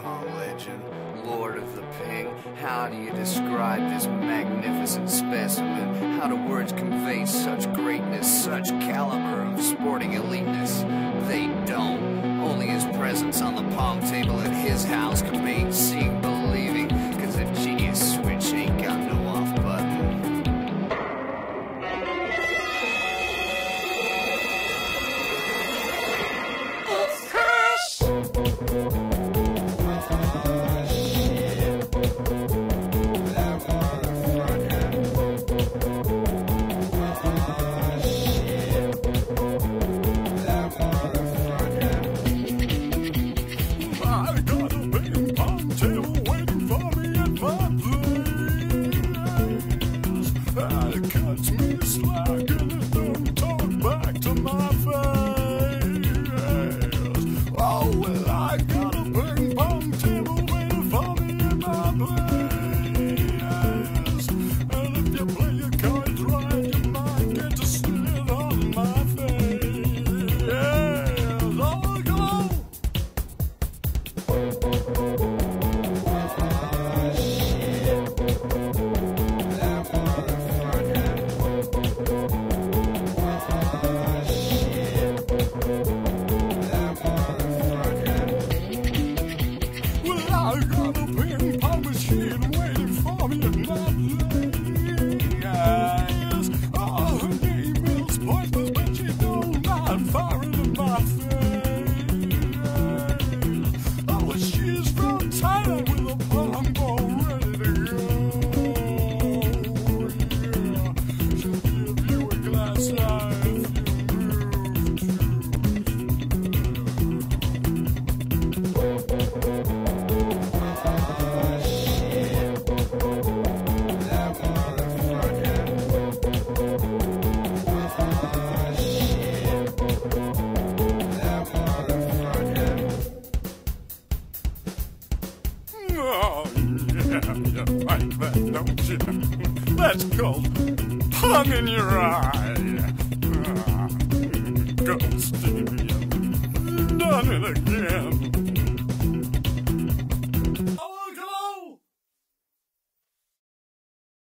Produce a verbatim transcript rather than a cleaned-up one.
Pong legend, Lord of the Ping. How do you describe this magnificent specimen? How do words convey such greatness, such caliber of sporting eliteness? They don't. Only his presence on the Pong table at his house can make seeing believing, cause the genius switch ain't got no off button. Like that, don't you? That's called Pong in your eye. Ah, go, Stevie. Done it again.